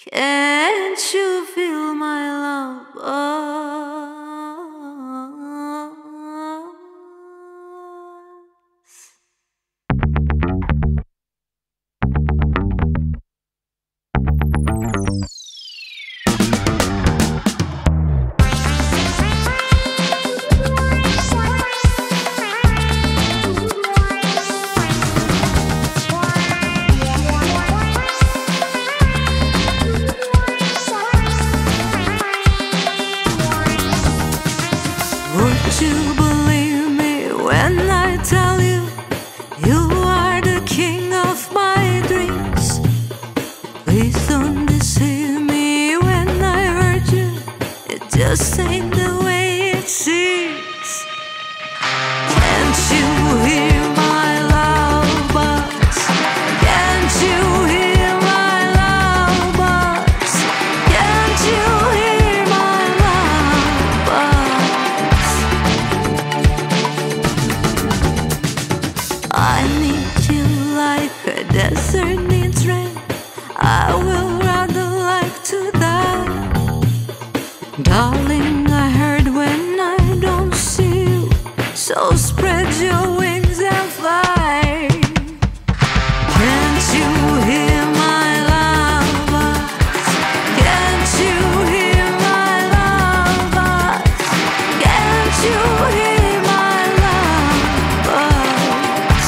Can't you feel my love? Would you believe me when I tell you, you are the king of my dreams? Please don't deceive me when I hurt you. It just ain't the way it seems. Can't you hear my love buzz? Can't you hear my love buzz? Can't you hear my love buzz? I need you like a desert needs rain. I will rather like to die. Darling, I heard when I don't see you, so spread your wings and fly. Can't you hear my love buzz? Can't you hear my love buzz? Can't you hear my love buzz?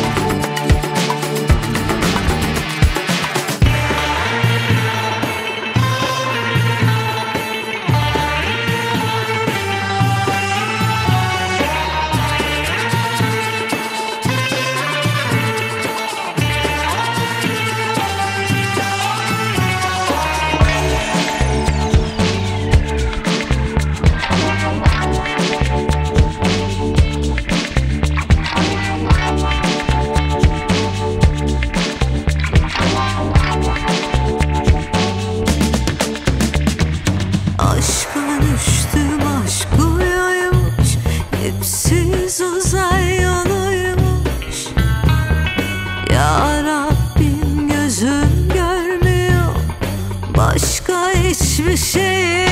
Aşka düştüm, aşk uyuymuş, dipsiz uzay yoluymuş. Ya Rabbim, gözüm görmüyor başka hiçbir şey.